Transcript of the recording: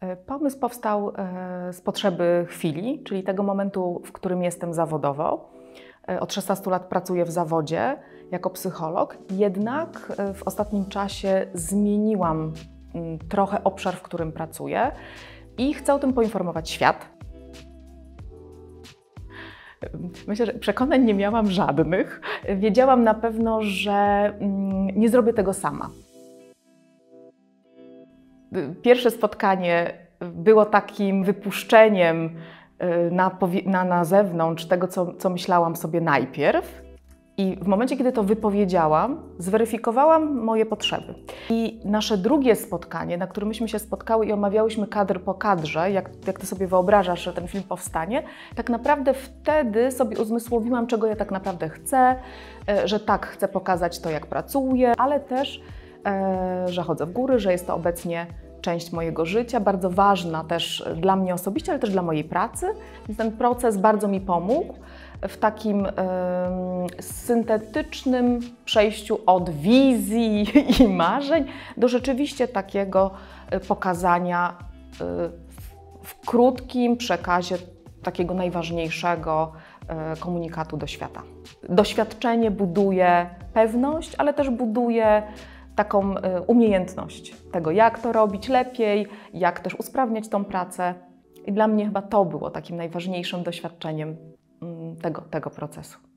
Pomysł powstał z potrzeby chwili, czyli tego momentu, w którym jestem zawodowo. Od 16 lat pracuję w zawodzie jako psycholog, jednak w ostatnim czasie zmieniłam trochę obszar, w którym pracuję i chcę o tym poinformować świat. Myślę, że przekonań nie miałam żadnych. Wiedziałam na pewno, że nie zrobię tego sama. Pierwsze spotkanie było takim wypuszczeniem na zewnątrz tego, co myślałam sobie najpierw. I w momencie, kiedy to wypowiedziałam, zweryfikowałam moje potrzeby. I nasze drugie spotkanie, na którym myśmy się spotkały i omawiałyśmy kadr po kadrze, jak ty sobie wyobrażasz, że ten film powstanie, tak naprawdę wtedy sobie uzmysłowiłam, czego ja tak naprawdę chcę, że tak, chcę pokazać to, jak pracuję, ale też, że chodzę w góry, że jest to obecnie część mojego życia, bardzo ważna też dla mnie osobiście, ale też dla mojej pracy. Więc ten proces bardzo mi pomógł w takim syntetycznym przejściu od wizji i marzeń do rzeczywiście takiego pokazania w krótkim przekazie takiego najważniejszego komunikatu do świata. Doświadczenie buduje pewność, ale też buduje taką umiejętność tego, jak to robić lepiej, jak też usprawniać tą pracę. I dla mnie chyba to było takim najważniejszym doświadczeniem tego procesu.